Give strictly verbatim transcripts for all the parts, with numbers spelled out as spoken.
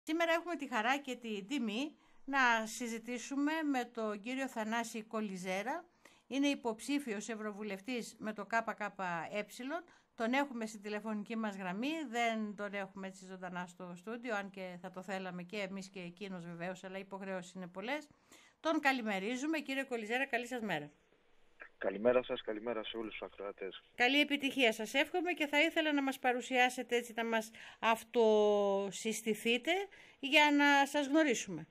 Σήμερα έχουμε τη χαρά και τη τιμή να συζητήσουμε με τον κύριο Θανάση Κολιζέρα. Είναι υποψήφιος ευρωβουλευτής με το ΚΚΕ. Τον έχουμε στη τηλεφωνική μας γραμμή, δεν τον έχουμε έτσι ζωντανά στο στούντιο, αν και θα το θέλαμε και εμείς και εκείνος βεβαίως, αλλά οι υποχρεώσεις είναι πολλές. Τον καλημερίζουμε. Κύριε Κολιζέρα, καλή σας μέρα. Καλημέρα σας, καλημέρα σε όλους τους ακροατές. Καλή επιτυχία σας εύχομαι και θα ήθελα να μας παρουσιάσετε έτσι, να μας αυτοσυστηθείτε για να σας γνωρίσουμε.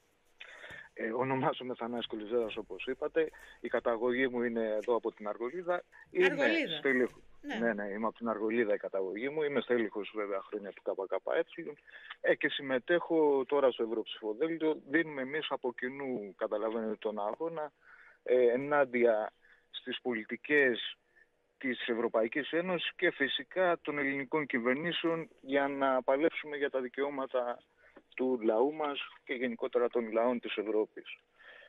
Ε, ονομάζομαι Θανάσης Κολιζέρας, όπως είπατε. Η καταγωγή μου είναι εδώ από την Αργολίδα. Αργολίδα. Στέλιχος. Ναι. ναι, ναι, είμαι από την Αργολίδα η καταγωγή μου. Είμαι στέλιχος βέβαια χρόνια του ΚΚΕ. Ε, και συμμετέχω τώρα στο Ευρωψηφοδέλτιο. Δίνουμε εμείς από κοινού, καταλαβαίνετε, τον αγώνα ε, ενάντια στις πολιτικές της Ευρωπαϊκής Ένωσης και φυσικά των ελληνικών κυβερνήσεων για να παλέψουμε για τα δικαιώματα του λαού μας και γενικότερα των λαών της Ευρώπης.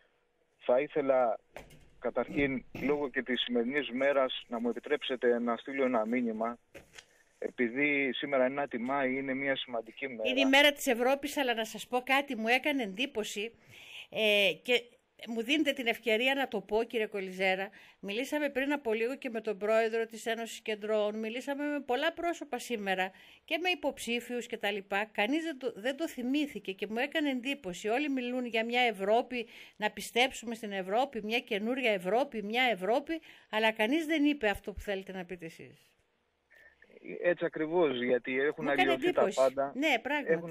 Θα ήθελα καταρχήν λόγω και της σημερινής μέρας να μου επιτρέψετε να στείλω ένα μήνυμα, επειδή σήμερα ενάτη Μάη είναι μια σημαντική μέρα. Είναι η μέρα της Ευρώπης, αλλά να σας πω κάτι, μου έκανε εντύπωση ε, και μου δίνετε την ευκαιρία να το πω, κύριε Κολιζέρα. Μιλήσαμε πριν από λίγο και με τον πρόεδρο της Ένωσης Κεντρών, μιλήσαμε με πολλά πρόσωπα σήμερα και με υποψήφιους και τα λοιπά. Κανείς δεν το, δεν το θυμήθηκε και μου έκανε εντύπωση. Όλοι μιλούν για μια Ευρώπη, να πιστέψουμε στην Ευρώπη, μια καινούρια Ευρώπη, μια Ευρώπη, αλλά κανείς δεν είπε αυτό που θέλετε να πείτε εσείς. Έτσι ακριβώς, γιατί έχουν αλλοιωθεί τα πάντα. Ναι, πράγματι. Έχουν...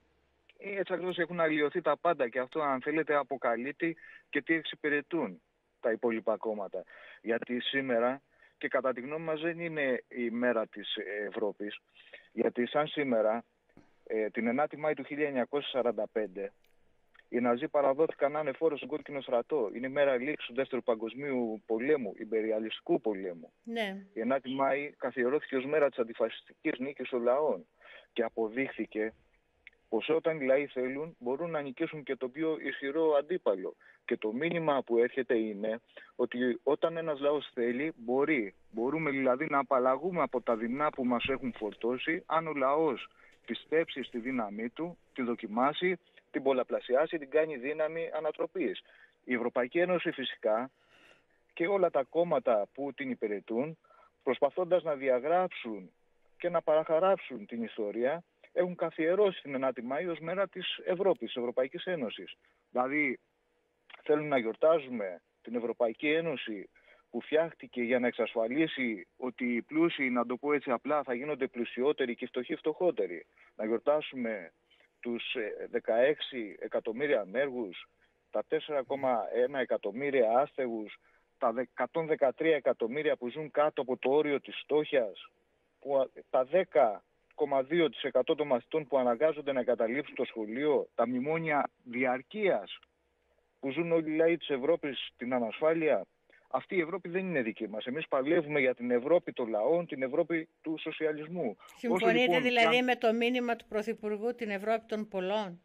Έτσι ακριβώς έχουν αλλοιωθεί τα πάντα και αυτό, αν θέλετε, αποκαλύπτει και τι εξυπηρετούν τα υπόλοιπα κόμματα. Γιατί σήμερα, και κατά τη γνώμη μας, δεν είναι η μέρα της Ευρώπης, γιατί σαν σήμερα, ε, την ενάτη Μάη του χίλια εννιακόσια σαράντα πέντε, οι Ναζί παραδόθηκαν ανεφόρος στον κόκκινο στρατό. Είναι η μέρα λήξης του Δεύτερου Παγκοσμίου Πολέμου, ιμπεριαλιστικού πολέμου. Ναι. Η ενάτη Μάη καθιερώθηκε ως μέρα της αντιφασιστικής νίκης των λαών και αποδείχθηκε πως όταν οι λαοί θέλουν μπορούν να νικήσουν και τον πιο ισχυρό αντίπαλο. Και το μήνυμα που έρχεται είναι ότι όταν ένας λαός θέλει μπορεί. Μπορούμε δηλαδή να απαλλαγούμε από τα δεινά που μας έχουν φορτώσει αν ο λαός πιστέψει στη δύναμή του, τη δοκιμάσει, την πολλαπλασιάσει, την κάνει δύναμη ανατροπής. Η Ευρωπαϊκή Ένωση φυσικά και όλα τα κόμματα που την υπηρετούν, προσπαθώντας να διαγράψουν και να παραχαράψουν την ιστορία, έχουν καθιερώσει την ενάτη Μάη ως μέρα της Ευρώπης, της Ευρωπαϊκής Ένωσης. Δηλαδή θέλουν να γιορτάζουμε την Ευρωπαϊκή Ένωση που φτιάχτηκε για να εξασφαλίσει ότι οι πλούσιοι, να το πω έτσι απλά, θα γίνονται πλουσιότεροι και οι φτωχοί φτωχότεροι. Να γιορτάσουμε τους δεκαέξι εκατομμύρια ανέργους, τα τέσσερα κόμμα ένα εκατομμύρια άστεγους, τα εκατόν δεκατρία εκατομμύρια που ζουν κάτω από το όριο της φτώχειας, που τα δέκα κόμμα δύο τοις εκατό των μαθητών που αναγκάζονται να εγκαταλείψουν το σχολείο, τα μνημόνια διαρκείας που ζουν όλοι οι λαοί της Ευρώπης την ανασφάλεια. Αυτή η Ευρώπη δεν είναι δική μας. Εμείς παλεύουμε για την Ευρώπη των λαών, την Ευρώπη του σοσιαλισμού. Συμφωνείτε λοιπόν, δηλαδή καν... με το μήνυμα του Πρωθυπουργού την Ευρώπη των πολλών?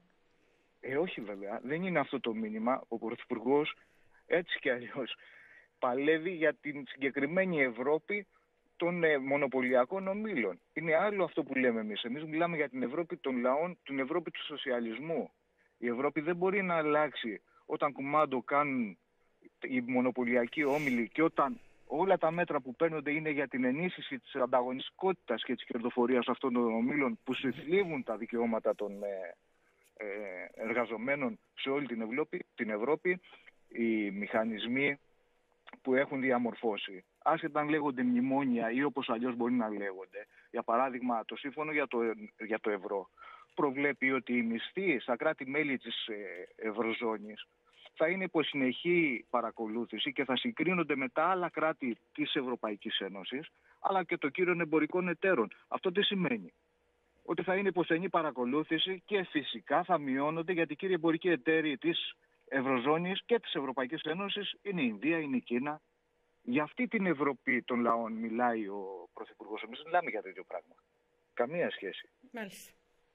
Ε, όχι βέβαια. Δεν είναι αυτό το μήνυμα. Ο Πρωθυπουργός έτσι κι αλλιώς παλεύει για την συγκεκριμένη Ευρώπη των ε, μονοπωλιακών ομίλων. Είναι άλλο αυτό που λέμε εμείς. Εμείς μιλάμε για την Ευρώπη των λαών, την Ευρώπη του σοσιαλισμού. Η Ευρώπη δεν μπορεί να αλλάξει όταν κουμάντο κάνουν οι μονοπωλιακοί όμιλοι και όταν όλα τα μέτρα που παίρνονται είναι για την ενίσχυση της ανταγωνιστικότητας και της κερδοφορίας αυτών των ομίλων που συθλίβουν τα δικαιώματα των ε, ε, εργαζομένων σε όλη την Ευρώπη, την Ευρώπη, οι μηχανισμοί που έχουν διαμορφώσει. Άσχετα αν λέγονται μνημόνια ή όπως αλλιώς μπορεί να λέγονται. Για παράδειγμα, το σύμφωνο για το, για το ευρώ προβλέπει ότι οι μισθοί στα κράτη-μέλη της ε, Ευρωζώνης θα είναι υπό συνεχή παρακολούθηση και θα συγκρίνονται με τα άλλα κράτη της Ευρωπαϊκής Ένωσης, αλλά και των κύριων εμπορικών εταίρων. Αυτό τι σημαίνει? Ότι θα είναι υπό στενή παρακολούθηση και φυσικά θα μειώνονται, γιατί οι κύριοι εμπορικοί εταίροι της Ευρωζώνης και της Ευρωπαϊκής Ένωσης είναι η Ινδία, είναι η Κίνα. Για αυτή την Ευρώπη των λαών μιλάει ο Πρωθυπουργός. Εμείς δεν μιλάμε για τέτοιο πράγμα. Καμία σχέση. Μάλιστα.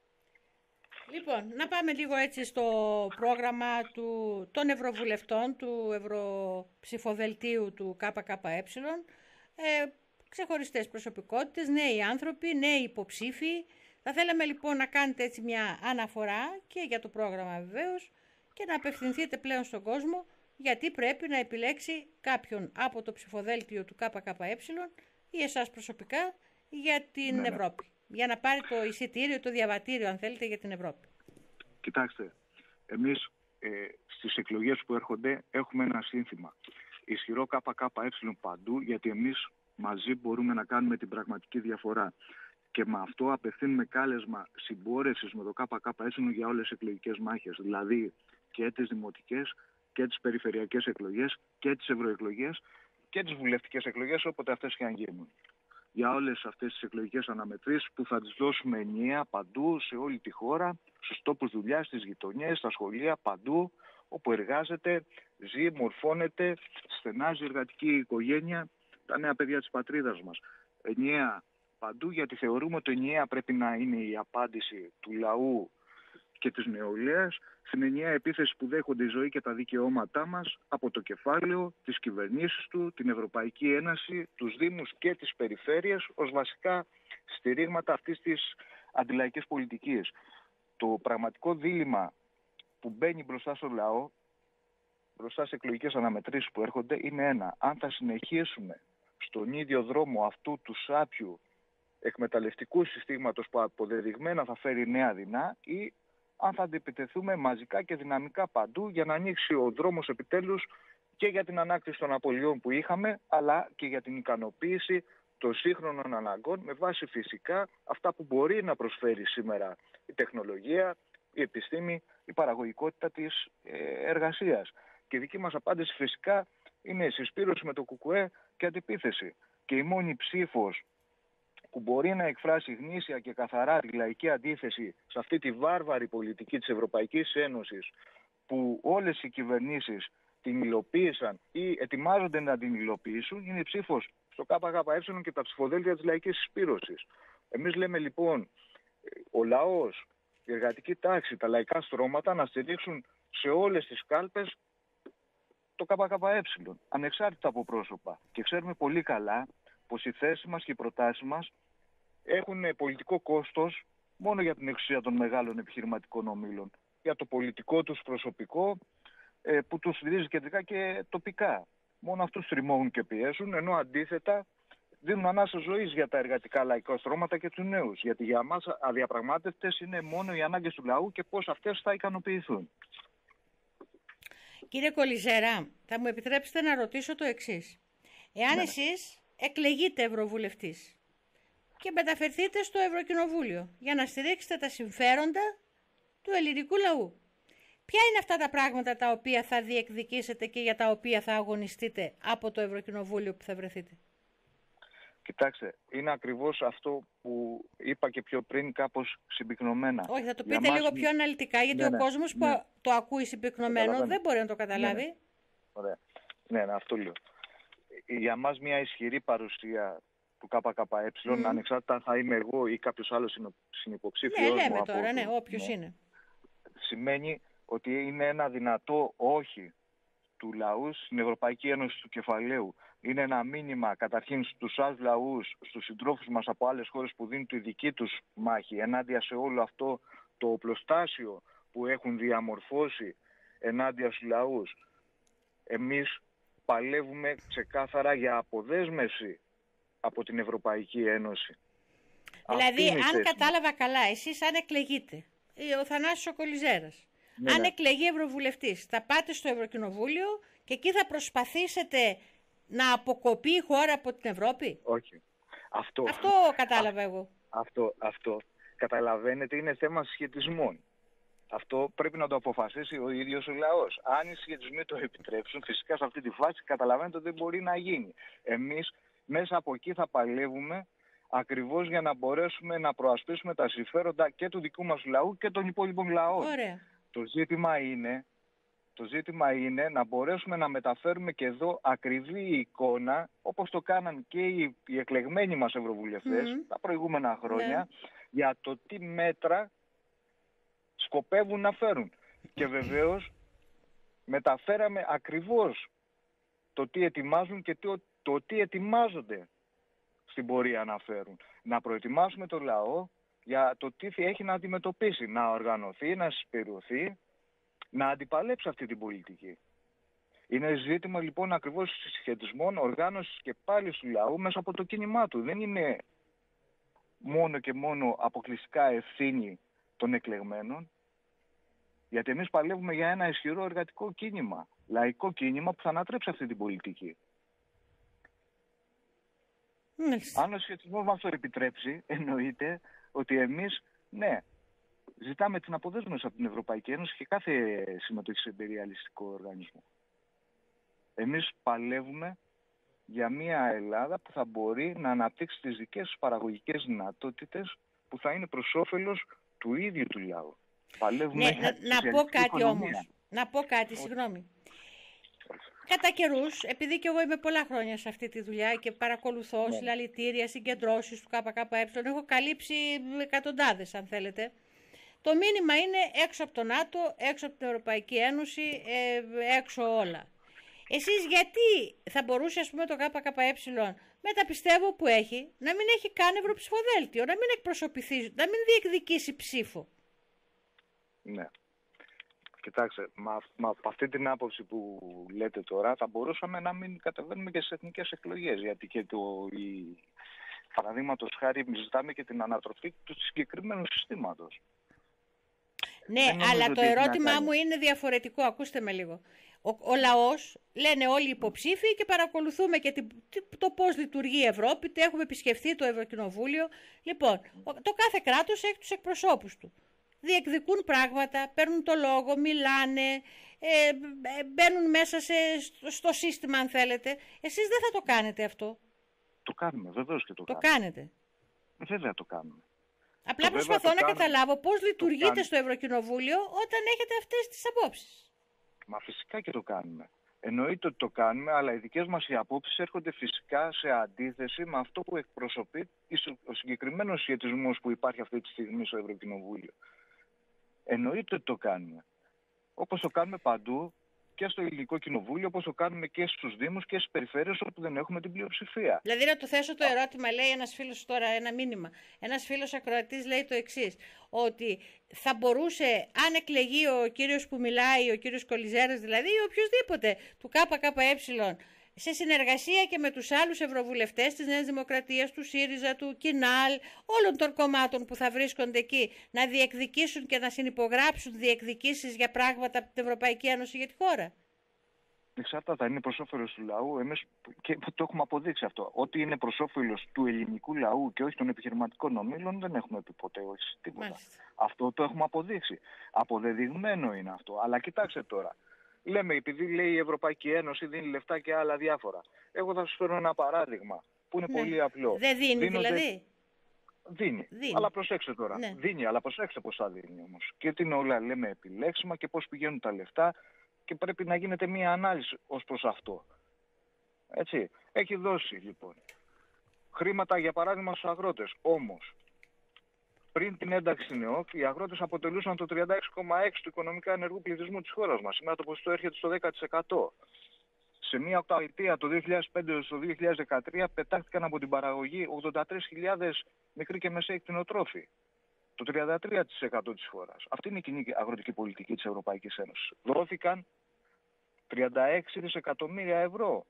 Λοιπόν, να πάμε λίγο έτσι στο πρόγραμμα του, των Ευρωβουλευτών του Ευρωψηφοδελτίου του ΚΚΕ. Ε, ξεχωριστές προσωπικότητες, νέοι άνθρωποι, νέοι υποψήφοι. Θα θέλαμε λοιπόν να κάνετε έτσι μια αναφορά και για το πρόγραμμα βεβαίως και να απευθυνθείτε πλέον στον κόσμο γιατί πρέπει να επιλέξει κάποιον από το ψηφοδέλτιο του ΚΚΕ ή εσάς προσωπικά για την ναι, Ευρώπη. Ναι. Για να πάρει το εισιτήριο, το διαβατήριο αν θέλετε για την Ευρώπη. Κοιτάξτε, εμείς ε, στις εκλογές που έρχονται έχουμε ένα σύνθημα. Ισχυρό ΚΚΕ παντού, γιατί εμείς μαζί μπορούμε να κάνουμε την πραγματική διαφορά. Και με αυτό απευθύνουμε κάλεσμα συμπόρευσης με το ΚΚΕ για όλες τις εκλογικές μάχες. Δηλαδή και τις δημοτικές και τις περιφερειακές εκλογές και τις ευρωεκλογές και τις βουλευτικές εκλογές όποτε αυτές και αν γίνουν. Για όλες αυτές τις εκλογικές αναμετρήσεις που θα τις δώσουμε ενιαία παντού σε όλη τη χώρα, στους τόπους δουλειάς, στις γειτονιές, στα σχολεία, παντού όπου εργάζεται, ζει, μορφώνεται, στενάζει η εργατική οικογένεια, τα νέα παιδιά της πατρίδας μας. Ενιαία παντού, γιατί θεωρούμε ότι ενιαία πρέπει να είναι η απάντηση του λαού και της νεολαίας στην ενιαία επίθεση που δέχονται η ζωή και τα δικαιώματά μας από το κεφάλαιο, τις κυβερνήσεις του, την Ευρωπαϊκή Ένωση, τους Δήμους και τις περιφέρειες ως βασικά στηρίγματα αυτής της αντιλαϊκής πολιτικής. Το πραγματικό δίλημμα που μπαίνει μπροστά στο λαό, μπροστά σε εκλογικές αναμετρήσεις που έρχονται, είναι ένα. Αν θα συνεχίσουμε στον ίδιο δρόμο αυτού του σάπιου εκμεταλλευτικού συστήματος που αποδεδειγμένα θα φέρει νέα δεινά ή αν θα αντιπιτεθούμε μαζικά και δυναμικά παντού για να ανοίξει ο δρόμος επιτέλους και για την ανάκτηση των απολειών που είχαμε, αλλά και για την ικανοποίηση των σύγχρονων αναγκών με βάση φυσικά αυτά που μπορεί να προσφέρει σήμερα η τεχνολογία, η επιστήμη, η παραγωγικότητα της εργασίας. Και η δική μας απάντηση φυσικά είναι συσπήρωση με το ΚΚΕ και αντιπίθεση. Και η μόνη ψήφος που μπορεί να εκφράσει γνήσια και καθαρά τη λαϊκή αντίθεση σε αυτή τη βάρβαρη πολιτική της Ευρωπαϊκής Ένωσης που όλες οι κυβερνήσεις την υλοποίησαν ή ετοιμάζονται να την υλοποιήσουν, είναι η ψήφος στο ΚΚΕ και τα ψηφοδέλτια της λαϊκής συσπήρωσης. Εμείς λέμε λοιπόν ο λαός, η εργατική τάξη, τα λαϊκά στρώματα να στηρίξουν σε όλες τις κάλπες το ΚΚΕ, ανεξάρτητα από πρόσωπα. Και ξέρουμε πολύ καλά πως οι θέσεις μας και οι προτάσεις μας έχουν πολιτικό κόστος μόνο για την εξουσία των μεγάλων επιχειρηματικών ομίλων. Για το πολιτικό τους προσωπικό ε, που τους στηρίζει κεντρικά και τοπικά. Μόνο αυτούς τριμώγουν και πιέζουν, ενώ αντίθετα δίνουν ανάσα ζωής για τα εργατικά λαϊκά στρώματα και τους νέους. Γιατί για μας αδιαπραγμάτευτες είναι μόνο οι ανάγκες του λαού και πώς αυτές θα ικανοποιηθούν. Κύριε Κολιζέρα, θα μου επιτρέψετε να ρωτήσω το εξής. Εάν ναι. εσείς εκλεγείτε ευρωβουλευτής και μεταφερθείτε στο Ευρωκοινοβούλιο για να στηρίξετε τα συμφέροντα του ελληνικού λαού, ποια είναι αυτά τα πράγματα τα οποία θα διεκδικήσετε και για τα οποία θα αγωνιστείτε από το Ευρωκοινοβούλιο που θα βρεθείτε? Κοιτάξτε, είναι ακριβώς αυτό που είπα και πιο πριν κάπως συμπυκνωμένα. Όχι, θα το πείτε μας... λίγο πιο αναλυτικά, γιατί ναι, ο ναι, κόσμος ναι. που το ακούει συμπυκνωμένο δεν μπορεί να το καταλάβει. Ναι, ναι. Ωραία. Ναι, ναι, αυτό λέω. Για μας μια ισχυρή παρουσία του ΚΚΕ, mm. ανεξάρτητα θα είμαι εγώ ή κάποιος άλλος συνυποψήφιος. Ναι, λέμε τώρα, ναι, όποιος ναι. είναι. Σημαίνει ότι είναι ένα δυνατό όχι του λαού στην Ευρωπαϊκή Ένωση του Κεφαλαίου. Είναι ένα μήνυμα καταρχήν στους άλλους λαούς, στους συντρόφους μας από άλλες χώρες που δίνουν τη δική τους μάχη ενάντια σε όλο αυτό το οπλοστάσιο που έχουν διαμορφώσει ενάντια στους λαούς. Εμείς παλεύουμε ξεκάθαρα για αποδέσμευση από την Ευρωπαϊκή Ένωση. Δηλαδή, αν κατάλαβα καλά, εσείς αν εκλεγείτε, ο Θανάσης ο Κολιζέρας, ναι, αν ναι. εκλεγεί ευρωβουλευτής, θα πάτε στο Ευρωκοινοβούλιο και εκεί θα προσπαθήσετε να αποκοπεί η χώρα από την Ευρώπη? Όχι. Αυτό, αυτό κατάλαβα α, εγώ. Αυτό, αυτό. Καταλαβαίνετε, είναι θέμα συσχετισμών. Αυτό πρέπει να το αποφασίσει ο ίδιος ο λαός. Αν οι συσχετισμοί το επιτρέψουν, φυσικά σε αυτή τη φάση καταλαβαίνετε ότι δεν μπορεί να γίνει. Εμείς μέσα από εκεί θα παλεύουμε ακριβώς για να μπορέσουμε να προασπίσουμε τα συμφέροντα και του δικού μας λαού και των υπόλοιπων λαών. Ωραία. Το ζήτημα είναι, το ζήτημα είναι να μπορέσουμε να μεταφέρουμε και εδώ ακριβή εικόνα, όπως το κάναν και οι, οι εκλεγμένοι μας ευρωβουλευτές mm. τα προηγούμενα χρόνια, yeah. για το τι μέτρα σκοπεύουν να φέρουν. Και βεβαίως μεταφέραμε ακριβώς το τι ετοιμάζουν και το, το τι ετοιμάζονται στην πορεία να φέρουν. Να προετοιμάσουμε το λαό για το τι έχει να αντιμετωπίσει, να οργανωθεί, να συσπηρωθεί, να αντιπαλέψει αυτή την πολιτική. Είναι ζήτημα λοιπόν ακριβώς συσχετισμών, οργάνωσης και πάλι του λαού μέσα από το κίνημά του. Δεν είναι μόνο και μόνο αποκλειστικά ευθύνη των εκλεγμένων, γιατί εμείς παλεύουμε για ένα ισχυρό εργατικό κίνημα, λαϊκό κίνημα που θα ανατρέψει αυτή την πολιτική. Μάλιστα. Αν ο σχετισμός μας το επιτρέψει, εννοείται ότι εμείς, ναι, ζητάμε την αποδέσμευση από την Ευρωπαϊκή Ένωση και κάθε συμμετοχή σε υπεριαλιστικό οργανισμό. Εμείς παλεύουμε για μια Ελλάδα που θα μπορεί να αναπτύξει τις δικές της παραγωγικές δυνατότητες που θα είναι προς όφελος του ίδιου του λαού. Παλεύουμε Ναι, για να, να πω κάτι οικονομία. όμως. Να πω κάτι, συγγνώμη. Κατά καιρούς, επειδή και εγώ είμαι πολλά χρόνια σε αυτή τη δουλειά και παρακολουθώ Ναι. συλλαλητήρια, συγκεντρώσεις του ΚΚΕ, έχω καλύψει εκατοντάδες αν θέλετε. Το μήνυμα είναι έξω από το ΝΑΤΟ, έξω από την Ευρωπαϊκή Ένωση, ε, έξω όλα. Εσείς γιατί θα μπορούσε, ας πούμε, το ΚΚΕ με τα πιστεύω που έχει, να μην έχει καν ευρωψηφοδέλτιο, να μην εκπροσωπηθεί, να μην διεκδικήσει ψήφο. Ναι. Κοιτάξτε, με αυτή την άποψη που λέτε τώρα θα μπορούσαμε να μην κατεβαίνουμε και στις εθνικές εκλογές, γιατί και το, η, παραδείγματος χάρη ζητάμε και την ανατροπή του συγκεκριμένου συστήματος. Ναι, αλλά το ερώτημά μου είναι διαφορετικό. Ακούστε με λίγο. Ο, ο λαός, λένε όλοι οι υποψήφοι και παρακολουθούμε και την, το πώς λειτουργεί η Ευρώπη, έχουμε επισκεφθεί το Ευρωκοινοβούλιο. Λοιπόν, το κάθε κράτος έχει τους εκπροσώπους του. Διεκδικούν πράγματα, παίρνουν το λόγο, μιλάνε, ε, μπαίνουν μέσα σε, στο, στο σύστημα αν θέλετε. Εσείς δεν θα το κάνετε αυτό. Το κάνουμε, βεβαίως και το, το κάνουμε. κάνετε. Βέβαια το κάνουμε. Απλά το προσπαθώ να κάνουμε. καταλάβω πώς λειτουργείτε στο Ευρωκοινοβούλιο όταν έχετε αυτές τις απόψεις. Μα φυσικά και το κάνουμε. Εννοείται ότι το κάνουμε, αλλά οι δικές μας οι απόψεις έρχονται φυσικά σε αντίθεση με αυτό που εκπροσωπεί ο συγκεκριμένος σχετισμός που υπάρχει αυτή τη στιγμή στο Ευρωκοινοβούλιο. Εννοείται ότι το κάνουμε. Όπως το κάνουμε παντού και στο Ελληνικό Κοινοβούλιο, όπως το κάνουμε και στους Δήμους και στις περιφέρειες όπου δεν έχουμε την πλειοψηφία. Δηλαδή να του θέσω το ερώτημα, λέει ένας φίλος τώρα, ένα μήνυμα. Ένας φίλος ακροατής λέει το εξής, ότι θα μπορούσε, αν εκλεγεί ο κύριος που μιλάει, ο κύριος Κολιζέρας δηλαδή, ή οποιοδήποτε του ΚΚΕ, σε συνεργασία και με τους άλλους ευρωβουλευτές της Νέας Δημοκρατίας, του ΣΥΡΙΖΑ, του ΚΙΝΑΛ, όλων των κομμάτων που θα βρίσκονται εκεί, να διεκδικήσουν και να συνυπογράψουν διεκδικήσεις για πράγματα από την Ευρωπαϊκή Ένωση για τη χώρα. Εξαρτάται, είναι προς όφελος του λαού. Εμείς και το έχουμε αποδείξει αυτό. Ότι είναι προς όφελος του ελληνικού λαού και όχι των επιχειρηματικών ομίλων, δεν έχουμε πει ποτέ όχι τίποτα. Μάλιστα. Αυτό το έχουμε αποδείξει. Αποδεδειγμένο είναι αυτό. Αλλά κοιτάξτε τώρα. Λέμε, επειδή λέει η Ευρωπαϊκή Ένωση δίνει λεφτά και άλλα διάφορα. Εγώ θα σας φέρω ένα παράδειγμα που είναι Ναι. πολύ απλό. Δεν δίνει Δίνονται... δηλαδή. Δίνει. Δίνει. Αλλά προσέξτε τώρα. Ναι. Δίνει, αλλά προσέξτε πώς θα δίνει όμως. Και τι είναι όλα λέμε επιλέξιμα και πώς πηγαίνουν τα λεφτά και πρέπει να γίνεται μία ανάλυση ως προς αυτό. Έτσι. Έχει δώσει λοιπόν χρήματα για παράδειγμα στους αγρότες. Όμως πριν την ένταξη στην ΕΟΚ, οι αγρότες αποτελούσαν το τριάντα έξι κόμμα έξι τοις εκατό του οικονομικά ενεργού πληθυσμού της χώρας μας. Σήμερα το ποσοστό έρχεται στο δέκα τοις εκατό. Σε μία οκταετία, το δύο χιλιάδες πέντε στο δύο χιλιάδες δεκατρία, πετάχτηκαν από την παραγωγή ογδόντα τρεις χιλιάδες μικροί και μεσαίοι κτηνοτρόφοι. Το τριάντα τρία τοις εκατό της χώρας. Αυτή είναι η κοινή αγροτική πολιτική της Ευρωπαϊκής Ένωσης. Δόθηκαν τριάντα έξι δισεκατομμύρια ευρώ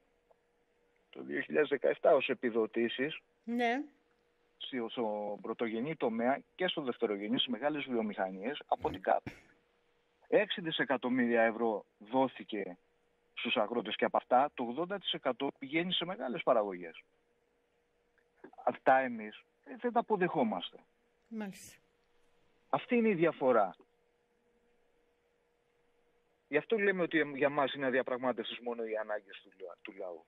το δύο χιλιάδες δεκαεπτά ως επιδοτήσεις. Ναι. Στο πρωτογενή τομέα και στο δευτερογενή στις μεγάλες βιομηχανίες από την ΚΑΠ. έξι δισεκατομμύρια ευρώ δόθηκε στους αγρότες και από αυτά το ογδόντα τοις εκατό πηγαίνει σε μεγάλες παραγωγές. Αυτά εμείς δεν τα αποδεχόμαστε. Μάλιστα. Αυτή είναι η διαφορά. Γι' αυτό λέμε ότι για μας είναι αδιαπραγμάτευτες μόνο οι ανάγκες του, του λαού.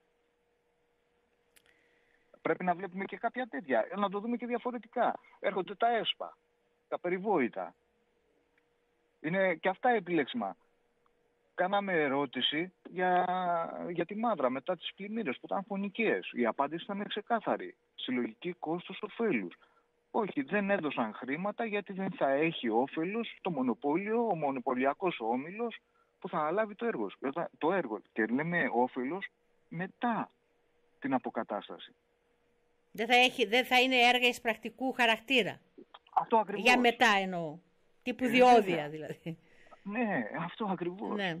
Πρέπει να βλέπουμε και κάποια τέτοια, να το δούμε και διαφορετικά. Έρχονται τα ΕΣΠΑ, τα περιβόητα. Είναι και αυτά επιλέξιμα. Κάναμε ερώτηση για, για τη Μάδρα μετά τις πλημμύρες που ήταν φωνικές. Η απάντηση ήταν ξεκάθαρη. Συλλογική κόστος ωφέλους. Όχι, δεν έδωσαν χρήματα γιατί δεν θα έχει όφελος το μονοπόλιο, ο μονοπωλιακός όμιλος που θα αναλάβει το έργο. Το έργο. Και λέμε όφελος μετά την αποκατάσταση. Δεν θα, έχει, δεν θα είναι έργα εις πρακτικού χαρακτήρα. Αυτό ακριβώς. Για μετά εννοώ. Τύπου ε, διόδια δηλαδή. Ναι, αυτό ακριβώς. Ναι.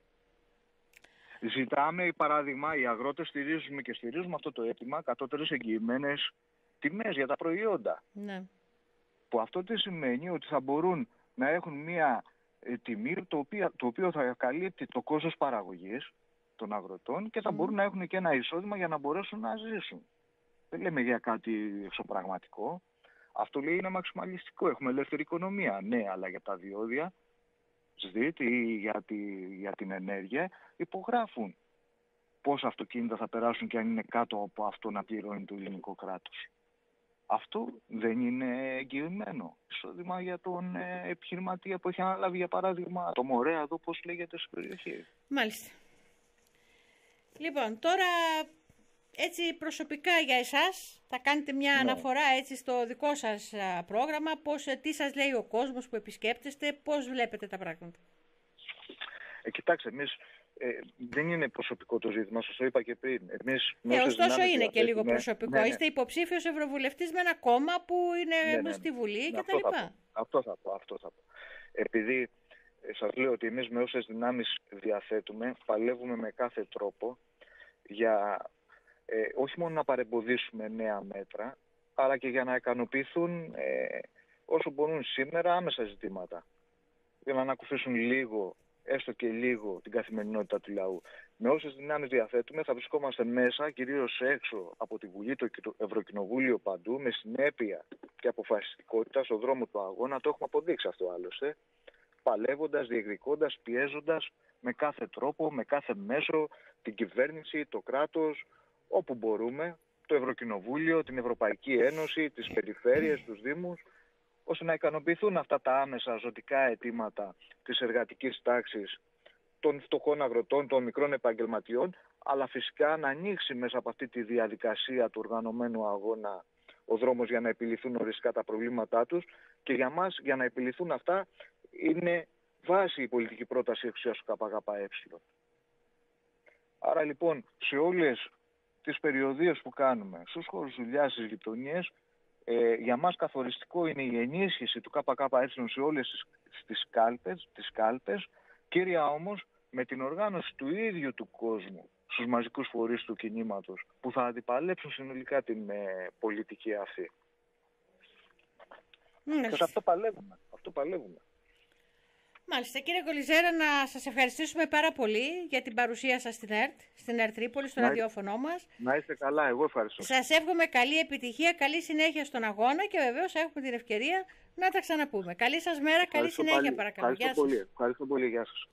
Ζητάμε, παράδειγμα, οι αγρότες στηρίζουμε και στηρίζουμε αυτό το αίτημα κατώτερες εγγυημένες τιμές για τα προϊόντα. Ναι. Που αυτό τι σημαίνει? Ότι θα μπορούν να έχουν μία ε, τιμή το οποίο, το οποίο θα καλύπτει το κόστος παραγωγής των αγροτών και θα mm. μπορούν να έχουν και ένα εισόδημα για να μπορέσουν να ζήσουν. Δεν λέμε για κάτι εξωπραγματικό. Αυτό λέει είναι μαξιμαλιστικό. Έχουμε ελεύθερη οικονομία. Ναι, αλλά για τα διόδια ΣΔΙΤ ή για, τη, για την ενέργεια υπογράφουν πόσα αυτοκίνητα θα περάσουν και αν είναι κάτω από αυτό να πληρώνει το ελληνικό κράτος. Αυτό δεν είναι εγγυημένο εισόδημα για τον ε, επιχειρηματία που έχει αναλάβει, για παράδειγμα, το Μορέα εδώ, πώς λέγεται στην περιοχή. Μάλιστα. Λοιπόν, τώρα έτσι προσωπικά για εσάς θα κάνετε μια ναι. αναφορά έτσι στο δικό σας πρόγραμμα, πώς, τι σας λέει ο κόσμος που επισκέπτεστε, πώς βλέπετε τα πράγματα. Ε, κοιτάξτε, εμείς ε, δεν είναι προσωπικό το ζήτημα, σας το είπα και πριν. Εμείς, ε, ωστόσο είναι και λίγο προσωπικό. Ναι, ναι. Είστε υποψήφιος ευρωβουλευτής με ένα κόμμα που είναι ναι, ναι, στη Βουλή ναι, κτλ. Αυτό, αυτό θα πω, αυτό θα πω. Επειδή ε, σας λέω ότι εμείς με όσες δυνάμεις διαθέτουμε, παλεύουμε με κάθε τρόπο για ε, όχι μόνο να παρεμποδίσουμε νέα μέτρα, αλλά και για να ικανοποιηθούν ε, όσο μπορούν σήμερα άμεσα ζητήματα. Για να ανακουφίσουν λίγο, έστω και λίγο, την καθημερινότητα του λαού. Με όσες δυνάμεις διαθέτουμε θα βρισκόμαστε μέσα, κυρίως έξω από τη Βουλή, το Ευρωκοινοβούλιο, παντού, με συνέπεια και αποφασιστικότητα στον δρόμο του αγώνα. Το έχουμε αποδείξει αυτό άλλωστε. Παλεύοντας, διεκδικώντας, πιέζοντας με κάθε τρόπο, με κάθε μέσο, την κυβέρνηση, το κράτος, όπου μπορούμε, το Ευρωκοινοβούλιο, την Ευρωπαϊκή Ένωση, τις περιφέρειες, τους δήμους, ώστε να ικανοποιηθούν αυτά τα άμεσα ζωτικά αιτήματα της εργατικής τάξης, των φτωχών αγροτών, των μικρών επαγγελματιών, αλλά φυσικά να ανοίξει μέσα από αυτή τη διαδικασία του οργανωμένου αγώνα ο δρόμος για να επιληθούν οριστικά τα προβλήματά τους, και για μας, για να επιληθούν αυτά, είναι βάση η πολιτική πρόταση εξουσίας του ΚΚΕ. Άρα λοιπόν, σε όλες τις περιοδίες που κάνουμε, στους χώρους δουλειάς, στις γειτονιές, ε, για μας καθοριστικό είναι η ενίσχυση του ΚΚΕ σε όλες τις, τις, κάλπες, τις κάλπες, κύρια όμως με την οργάνωση του ίδιου του κόσμου στους μαζικούς φορείς του κινήματος, που θα αντιπαλέψουν συνολικά την ε, πολιτική αυτή. Mm, και αυτό παλεύουμε. Αυτό παλεύουμε. Μάλιστα, κύριε Κολιζέρα, να σας ευχαριστήσουμε πάρα πολύ για την παρουσία σας στην ΕΡΤ, στην ΕΡΤ Τρίπολη, στο να ραδιόφωνο μας. Να είστε καλά, εγώ ευχαριστώ. Σας εύχομαι καλή επιτυχία, καλή συνέχεια στον αγώνα και βεβαίως έχουμε την ευκαιρία να τα ξαναπούμε. Καλή σας μέρα, καλή συνέχεια πάλι. παρακαλώ. Ευχαριστώ πολύ. Ευχαριστώ πολύ, γεια σας.